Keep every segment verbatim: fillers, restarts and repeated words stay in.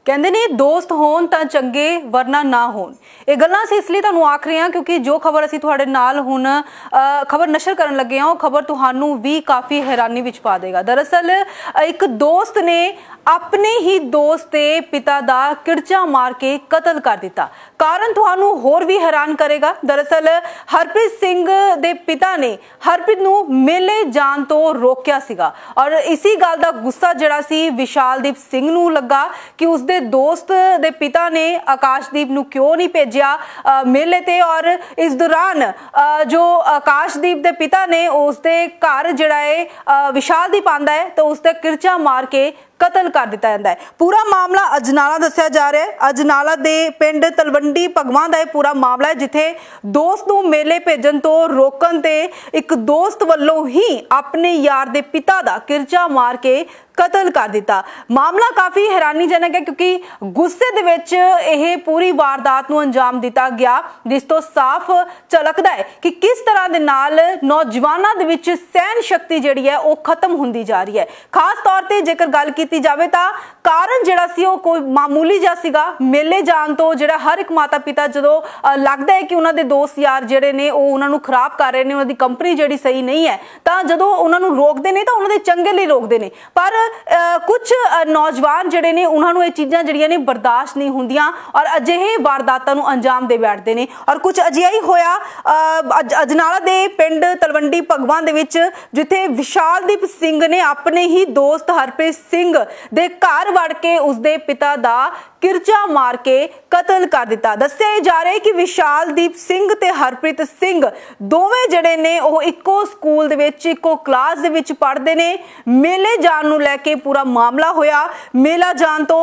कहते ने दोस्त होण तां चंगे वरना ना होण। ये गल्लां असीं इसलिए तुहानूं आख रहे हां क्योंकि जो खबर असीं तुहाडे नाल हुण खबर नशर करन लगे हां, खबर तुहानूं भी काफ़ी हैरानी विच पा देगा। दरअसल एक दोस्त ने अपने ही दोस्त के पिता दा किरचा मार के कतल कर दिता। कारण तुहानूं होर भी हैरान करेगा। दरअसल हरप्रीत सिंह दे पिता ने हरप्रीत नूं मेले जाण तो रोकिया सीगा और इसी गल दा गुस्सा जिहड़ा सी विशालदीप सिंह नूं लगा कि उसदे दोस्त दे पिता ने आकाशदीप नूं क्यों नहीं भेजिया मेले ते। और इस दौरान जो आकाशदीप दे पिता ने उसदे घर जिहड़ा है विशालदीप आंदा है तो उसदे किरचा मार के कतल कर दिता जाता है। पूरा मामला अजनाला दस्सिया जा रहा है। अजनाला दे पिंड तलवंडी भगवां दा पूरा मामला है जिथे दोस्त नूं मेले भेजण तो रोकण ते एक दोस्त वल्लों ही अपने यार दे पिता दा किरचा मार के कतल कर दिता। मामला काफ़ी हैरानीजनक है क्योंकि गुस्से दे विच यह पूरी वारदात नूं अंजाम दिता गया, जिस तो साफ झलकदा है कि किस तरह दे नाल नौजवानां दे विच सहन शक्ति जिहड़ी है वो खत्म हुंदी जा रही है। खास तौर ते जेकर गल कीती जावे तां कारण जिहड़ा सी वो कोई मामूली जिहा सीगा। मेले जाण तो जिहड़ा हर एक माता पिता जदों लगदा है कि उन्हां दे दोस्त यार जिहड़े ने वो उन्हां नूं खराब कर रहे ने, उन्हां दी कंपनी जिहड़ी सही नहीं है, तां जदों उन्हां नूं रोकदे ने तां उन्हां दे चंगे लई रोकदे ने। पर Uh, कुछ uh, नौजवान जिहड़े ने उन्होंने ये चीज़ां जिहड़ियां ने बर्दाश्त नहीं होंदियां और अजिहे वारदातां नूं अंजाम दे बैठदे ने। और कुछ अजिहा ही होया uh, अजनाला दे पिंड तलवंडी भगवां दे विच जिथे विशालदीप सिंह ने अपने ही दोस्त हरप्रीत सिंह दे घर वड़ के उसदे पिता दा किरचा मार के कतल कर दिता। दस्सिया जा रहा है कि विशालदीप सिंह ते हरप्रीत सिंह दोवें जिहड़े ने वो इक्को स्कूल दे विच इक्को क्लास दे विच पढ़दे ने। मेले जाण नूं लैके पूरा मामला होया, मेला जाण तो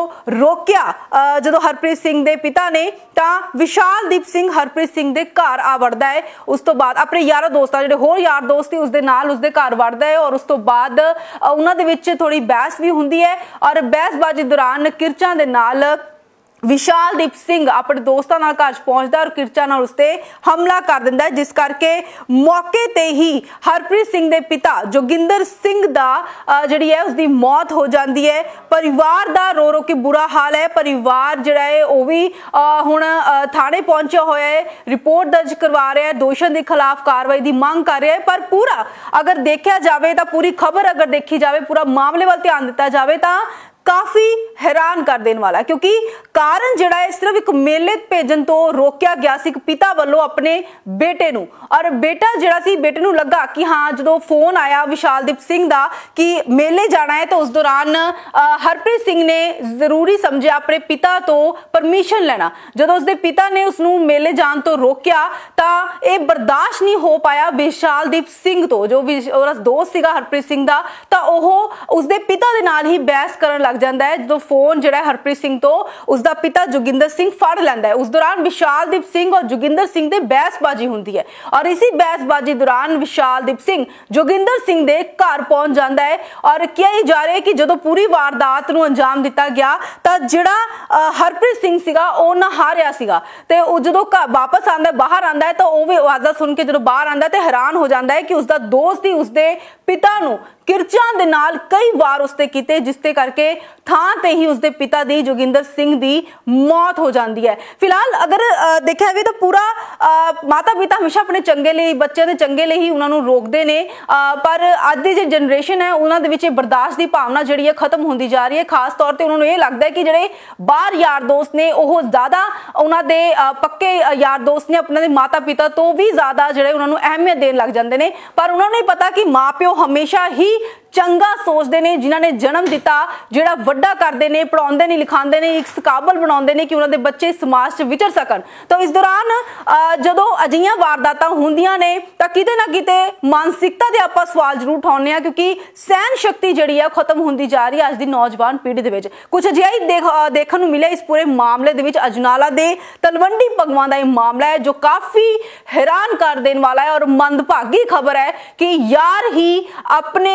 रोकिया जदों हरप्रीत सिंह दे पिता ने तां विशालदीप सिंह हरप्रीत सिंह दे घर आ वड़दा है। उस तो बाद अपने यारा दोस्तां जिहड़े होर यार दोस्त सी उसदे नाल उसदे घर वड़दा है और उस तो बाद उन्हां दे विच थोड़ी बहस भी हुंदी है और बहसबाजी दौरान किरचां दे नाल विशालदीप सिंह अपने दोस्तों नाल घर पहुंचता और किरचा नाल उसते हमला कर दिंदा है, जिस करके मौके ते ही हरप्रीत सिंह दे पिता जोगिंदर सिंह दा जिहड़ी है उसकी मौत हो जाती है। परिवार दा रो रो के बुरा हाल है। परिवार जिहड़ा है वो भी हुण थाने पहुंचा होया है, रिपोर्ट दर्ज करवा रहा है, दोषियों के खिलाफ कार्रवाई की मांग कर रहा है। पर पूरा अगर देखा जाए तो पूरी खबर अगर देखी जाए, पूरा मामले वाल ध्यान दिता जाए तो काफ़ी हैरान कर देने वाला है क्योंकि कारण जिहड़ा है सिर्फ एक मेले भेजन तो रोकिया गया सी पिता वालों अपने बेटे नूं। और बेटा जिहड़ा सी बेटे नूं लगा कि हाँ जो फोन आया विशालदीप सिंह दा कि मेले जाना है तो उस दौरान हरप्रीत सिंह ने जरूरी समझा अपने पिता तो परमिशन लेना। जदों उसके पिता ने उसनूं मेले जाण तो रोकिया तां ये बर्दाश्त नहीं हो पाया विशालदीप सिंह तो जो उसदा दोस्त सीगा हरप्रीत सिंह दा, तां ओह उसके पिता दे नाल ही बहस करन लग जाता है। जो फोन जिहड़ा हरप्रीत सिंह तो उसका पिता जोगिंदर सिंह फड़ लैंदा है। उस दौरान विशालदीप सिंह और जोगिंदर सिंह दे बहसबाजी होंदी है और इसी बहसबाजी दौरान विशालदीप सिंह जोगिंदर सिंह दे घर पहुंच जाता है। और क्या ही जा रहा है कि जो पूरी वारदात नूं अंजाम दिता गया तां जिहड़ा हरप्रीत सिंह सीगा वो नहा रहा सीगा ते वो जदों वापस आंदा बाहर आंदा है तो वो भी आवाज़ा सुन के जदों बाहर आंदा तो हैरान हो जाता है कि उसका दोस्त ही उसके पिता नूं किरचां दे नाल कई वार उसते कीते, जिसते करके थां ते ही उसके पिता दी जोगिंदर सिंह दी मौत हो जाती है। फिलहाल अगर देखा जाए तो पूरा आ, माता पिता हमेशा अपने चंगे लिए बच्चों के चंगे लिए ही उन्होंने रोकते हैं, पर अज की जो जनरेशन है उन्होंने विच बर्दाश्त की भावना जी है खत्म होती जा रही है। खास तौर पर उन्होंने ये लगता है कि जोड़े बाहर यार दोस्त ने वो ज़्यादा उन्होंने पक्के यार दोस्त ने अपने माता पिता तो भी ज़्यादा जो उन्होंने अहमियत देन लग जाते हैं। पर उन्होंने पता कि माँ प्यो हमेशा ही चंगा सोचते हैं, जिन्होंने जन्म दिता जिहड़ा वड्डा करते हैं, पढ़ाते नहीं लिखाते हैं, एक काबल बनाते हैं कि उन्होंने बच्चे समाज च विचर सकन। तो इस दौरान जदों अजिहियां वारदातां होंदियां ने तां किते ना किते मानसिकता दे आपां सवाल जरूर उठाउने आ क्योंकि सहन शक्ति जिहड़ी है खत्म होंदी जा रही है अज दी नौजवान पीढ़ी दे विच। कुछ अजिहा ही देख देखण नूं मिलिया इस पूरे मामले दे विच। अजनाला दे तलवंडी भगवां दा इह मामला है जो काफ़ी हैरान कर देने वाला है और मंदभागी खबर है कि यार ही अपने यार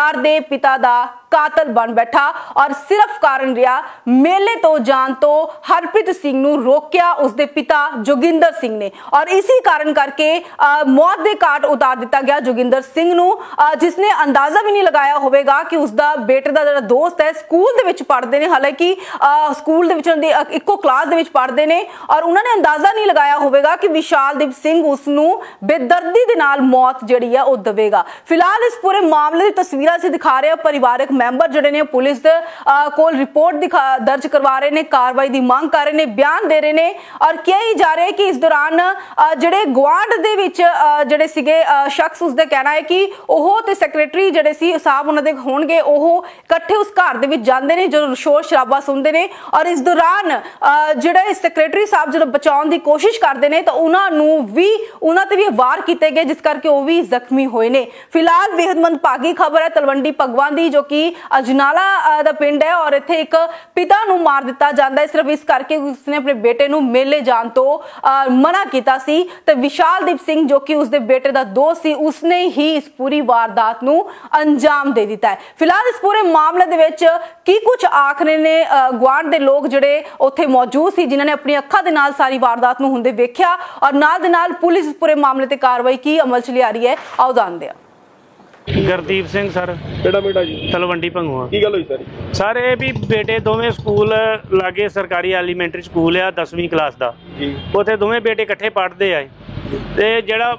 ਪਿਆਰ ਦੇ ਪਿਤਾ ਦਾ ਕਾਤਲ बन बैठा और सिर्फ कारण रहा मेले तो जान तो हरप्रीत सिंह नूं रोकिया उसके पिता जोगिंदर सिंह ने और इसी कारण करके मौत के घाट उतार दिता गया जोगिंदर सिंह नूं, जिसने अंदाजा भी नहीं लगाया होगा कि उसका बेटे का जो दोस्त है स्कूल दे विच पढ़ते हैं, हालांकि स्कूल दे विच इक्को क्लास दे विच पढ़ते हैं और उन्होंने अंदाजा नहीं लगाया होगा कि विशालदीप सिंह उसनूं बेदर्दी दे नाल मौत जिहड़ी है वो देवेगा। फिलहाल इस पूरे मामले की तस्वीरां असीं दिखा रहे हैं, परिवारक मैंबर जिहड़े ने पुलिस कोल रिपोर्ट दिखा दर्ज करवा रहे हैं, कार्रवाई की मांग कर रहे हैं, बयान दे रहे हैं और कही जा रहे हैं कि इस दौरान जिहड़े गुआंढ दे विच जिहड़े सीगे शख्स उसका कहना है कि ओह ते सैकरेटरी जिहड़े सी साहब उन्हां दे होणगे ओह इकट्ठे उस घर दे विच जांदे ने जो शोर शराबा सुनते हैं और इस दौरान जिहड़े सैकरेटरी साहब जो बचाउण दी कोशिश करते हैं तो उन्हां नूं भी उन्हां ते भी वार कीते गए जिस करके वो भी जख्मी होए ने। फिलहाल बेहद मंदभागी खबर है तलवंडी भगवां दी जो कि अजनाला दा पिंड है और इत्थे एक पिता नूं मार दिता जांदा है सिर्फ इस करके उसने अपने बेटे नूं मेले जाण तो मना कीता सी ते विशालदीप सिंह जो कि उसके बेटे दा दोस्त सी उसने ही इस पूरी वारदात नूं अंजाम दे दिता है। फिलहाल इस पूरे मामले दे विच की कुछ आख रहे ने गुआंढ दे लोग जिहड़े उत्थे मौजूद सी जिन्हां ने अपनी अखां दे नाल सारी वारदात नूं हुंदे वेख्या और नाल दे नाल पुलिस इस पूरे मामले ते कार्रवाई की अमल च लिया रही है। आओ जानदे हां। गुरदीप सिंह सर ਕਿਹੜਾ ਬੇਟਾ ਜੀ तलवंडी भंगुआ ਕੀ ਗੱਲ ਹੋਈ ਸਰ सर ये भी बेटे दोवें स्कूल लागे सरकारी एलीमेंटरी स्कूल है दसवीं क्लास का ਜੀ उत्थे दोवें बेटे इकट्ठे पढ़ते आए ते जेड़ा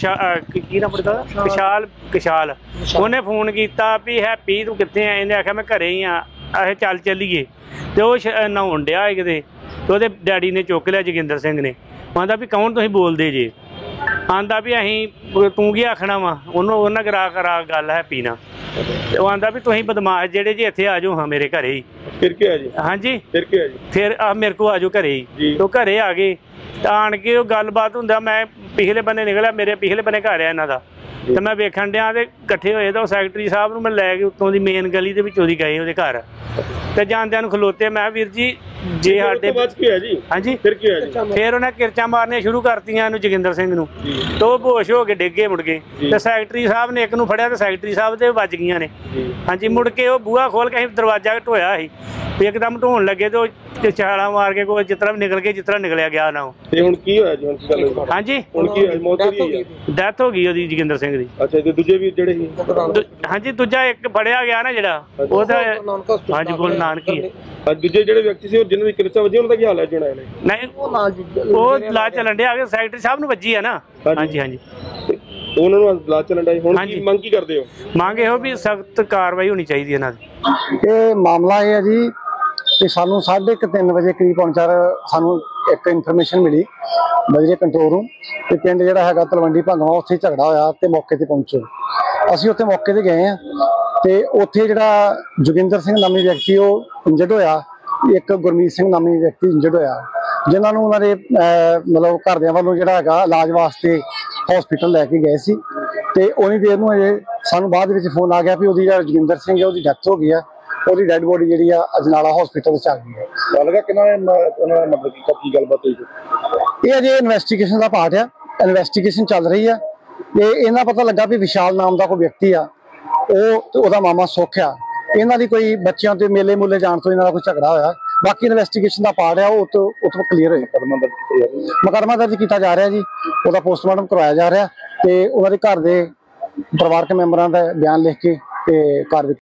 की नाम पढ़दा किशाल किशाल उन्हें फोन किया भी हैप्पी तू कित्थे है इन्हें आख्या मैं घरे ही हाँ अस चल चलीए तो वह नहाउण डिया है किते तो ਉਹਦੇ डैडी ने चुक लिया जोगिंदर सिंह ने आंदा भी कौन तुसीं बोलदे जे आंदा भी असीं तू की आखना वा उन्होंने करा करा गल हैप्पी ना वो आंदा भी तुसीं बदमाश जेड़े जे इत्थे आ जाओ हाँ मेरे घरे ही ਫਿਰ ਕੀ ਹੋਇਆ ਜੀ हाँ जी ਫਿਰ ਕੀ ਹੋਇਆ ਜੀ फिर आ मेरे को आ जाओ घरे ही तो घरे आ गए आन के गलबात हुंदा मैं पिछले बन्ने निकलिया मेरे पिछले बन्ने घर है इन्हां दा ते मैं वेखण डिया ते इकट्ठे होए तो सैकटरी साहब नूं मैं लै के उत्तों दी मेन गली दे विचों दी गए ਉਹਦੇ घर ਤੇ ਜਾਂਦਿਆਂ ਨੂੰ ਖਲੋਤੇ ਮੈਂ ਵੀਰ ਜੀ ਜੇ ਸਾਡੇ ਬਾਅਦ ਕੀ ਹੋਇਆ ਜੀ ਹਾਂਜੀ ਫਿਰ ਕੀ ਹੋਇਆ ਜੀ ਫਿਰ ਉਹਨੇ ਕਿਰਚਾਂ ਮਾਰਨੀਆਂ ਸ਼ੁਰੂ ਕਰਤੀਆਂ ਇਹਨੂੰ ਜੋਗਿੰਦਰ ਸਿੰਘ ਨੂੰ ਤੇ ਉਹ ਬੇਹੋਸ਼ ਹੋ ਕੇ ਡਿੱਗੇ ਮੁੜ ਗਏ ਤੇ ਸੈਕਟਰੀ ਸਾਹਿਬ ਨੇ ਇੱਕ ਨੂੰ ਫੜਿਆ ਤੇ ਸੈਕਟਰੀ ਸਾਹਿਬ ਤੇ ਵੱਜ ਗਈਆਂ ਨੇ ਹਾਂਜੀ ਮੁੜ ਕੇ ਉਹ ਬੂਹਾ ਖੋਲ ਕੇ ਅਸੀਂ ਦਰਵਾਜ਼ਾ ਢੋਇਆ ਸੀ ਵੀ ਇੱਕਦਮ ਢੋਣ ਲੱਗੇ ਤੇ ਉਹ ਛਾਲਾ ਮਾਰ ਕੇ ਕੋਈ ਜਿਸ ਤਰ੍ਹਾਂ ਵੀ ਨਿਕਲ ਕੇ ਜਿਸ ਤਰ੍ਹਾਂ ਨਿਕਲਿਆ ਗਿਆ ਨਾ ਉਹ ਤੇ ਹੁਣ ਕੀ ਹੋਇਆ ਜੀ ਹੁਣ ਕੀ ਗੱਲ ਹੋਈ ਹਾਂਜੀ ਹੁਣ ਕੀ ਹੋਇਆ ਮੌਤ ਹੋਈ ਹੈ ਡੈਥ ਹੋ ਗਈ ਉਹਦੀ ਜੋਗਿੰਦਰ ਸਿੰਘ ਦੀ ਅੱਛਾ ਤੇ ਦੂਜੇ ਵੀ ਜਿਹੜੇ ਸੀ ਦੂ- ਹਾਂਜੀ ਦੂਜਾ ਇੱਕ ਫੜਿਆ ਗਿਆ ਨਾ ਜਿਹੜਾ ਉਹਦਾ ਹਾਂਜੀ ਗੁਰੂ ਨਾਨਕ ਹੀ ਹੈ। ਅੱਜ ਦੂਜੇ ਜਿਹੜੇ ਵਿਅਕਤੀ ਸੀ ਉਹ ਜਿਨ੍ਹਾਂ ਦੀ ਕਿਰਚਾ ਵੱਜੀ ਉਹਨਾਂ ਦਾ ਕੀ ਹਾਲ ਹੈ ਜੁਣਾ ਨੇ ਨਹੀਂ ਉਹ ਲਾ ਚੱਲਣ ਡਿਆ ਆ ਸੈਕਟਰੀ ਸਾਹਿਬ ਨੂੰ ਵੱਜੀ ਆ ਨਾ ਹਾਂਜੀ ਹਾਂਜੀ ਤੇ ਉਹਨਾਂ ਨੂੰ ਲਾ ਚੱਲਣ ਦਾ ਹੁਣ ਕੀ ਹਾਂਜੀ। ਮੰਗ ਕੀ ਕਰਦੇ ਹੋ ਮੰਗ ਇਹੋ ਵੀ ਸਖਤ ਕਾਰਵਾਈ ਹੋਣੀ ਚਾਹੀਦੀ ਇਹਨਾਂ ਦੀ। ਇਹ ਮਾਮਲਾ ਇਹ ਹੈ ਜੀ ਕਿ ਸਾਨੂੰ ਸਾਢੇ ਕੁ ਤਿੰਨ ਵਜੇ ਕਰੀਬ ਪਹੁੰਚਾਰ ਸਾਨੂੰ ਇੱਕ ਇਨਫੋਰਮੇਸ਼ਨ ਮਿਲੀ ਬਜਰੇ ਕੰਟਰੋਲ ਰੂਮ ਤੇ ਪਿੰਡ ਜਿਹੜਾ ਹੈਗਾ ਤਲਵੰਡੀ ਭੰਗਵਾ ਉੱਥੇ ਝਗੜਾ ਹੋਇਆ ਤੇ ਮੌਕੇ ਤੇ ਪਹੁੰਚੇ ਅਸੀਂ ਉੱਥੇ ਮੌਕੇ ਤੇ ਗਏ ਆ ਤੇ ਉੱਥੇ ਜਿਹੜਾ ਜੋਗਿੰਦਰ ਸਿੰਘ ਨਾਮੀ ਵਿਅਕਤੀ ਉਹ ਇੰਜਰਡ ਹੋਇਆ ਇੱਕ ਗੁਰਮੀਤ ਸਿੰਘ ਨਾਮੀ ਵਿਅਕਤੀ ਇੰਜਰਡ ਹੋਇਆ ਜਿਨ੍ਹਾਂ ਨੂੰ ਉਹਨਾਂ ਦੇ ਮਤਲਬ ਘਰਦਿਆਂ ਵੱਲੋਂ ਜਿਹੜਾ ਹੈਗਾ ਇਲਾਜ ਵਾਸਤੇ ਹਸਪੀਟਲ ਲੈ ਕੇ ਗਏ ਸੀ ਤੇ ਉਨੀ ਦੇਰ ਨੂੰ ਅਜੇ ਸਾਨੂੰ ਬਾਅਦ ਵਿੱਚ ਫੋਨ ਆ ਗਿਆ ਵੀ ਉਹਦੀ ਜਿਹੜਾ ਜੋਗਿੰਦਰ ਸਿੰਘ ਹੈ ਉਹਦੀ ਡੈਥ ਹੋ ਗਈ ਆ ਉਹਦੀ ਡੈਡ ਬੋਡੀ ਜਿਹੜੀ ਆ ਅਜਨਾਲਾ ਹਸਪੀਟਲ ਵਿੱਚ ਆ ਗਈ ਹੈ। ਗੱਲ ਕਰ ਕਿੰਨਾ ਉਹਨਾਂ ਨੇ ਮਤਲਬ ਕੀ ਕੀ ਗੱਲਬਾਤ ਹੋਈ ਇਹ ਅਜੇ ਇਨਵੈਸਟੀਗੇਸ਼ਨ ਦਾ ਪਾਰਟ ਆ ਇਨਵੈਸਟੀਗੇਸ਼ਨ ਚੱਲ ਰਹੀ ਆ ਇਹ ਇਹਨਾਂ ਪਤਾ ਲੱਗਾ ਵੀ ਵਿਸ਼ਾਲ ਨਾਮ ਦਾ ਕੋਈ ਵਿਅਕਤੀ ਆ ਉਹ ਤੇ ਉਹਦਾ ਮਾਮਾ ਸੁੱਖ ਆ ਇਹਨਾਂ ਦੀ ਕੋਈ ਬੱਚਿਆਂ ਤੇ ਮੇਲੇ ਮੂਲੇ ਜਾਣ ਤੋਂ ਇਹਨਾਂ ਦਾ ਕੋਈ ਝਗੜਾ ਹੋਇਆ ਬਾਕੀ ਇਨਵੈਸਟੀਗੇਸ਼ਨ ਦਾ ਪਾਰਟ ਆ ਉਹ ਤੋਂ ਉੱਥੋਂ ਕਲੀਅਰ ਹੋਏ ਮੁਕੱਦਮਾ ਦਰਜ ਕੀਤਾ ਜਾ ਰਿਹਾ ਮੁਕੱਦਮਾ ਦਰਜ ਕੀਤਾ ਜਾ ਰਿਹਾ ਜੀ ਉਹਦਾ ਪੋਸਟਮਾਰਟਮ ਕਰਵਾਇਆ ਜਾ ਰਿਹਾ ਤੇ ਉਹਨਾਂ ਦੇ ਘਰ ਦੇ ਪਰਿਵਾਰਕ ਮੈਂਬਰਾਂ ਦਾ ਬਿਆਨ ਲਿਖ ਕੇ ਤੇ ਕਾਰਵਾਈ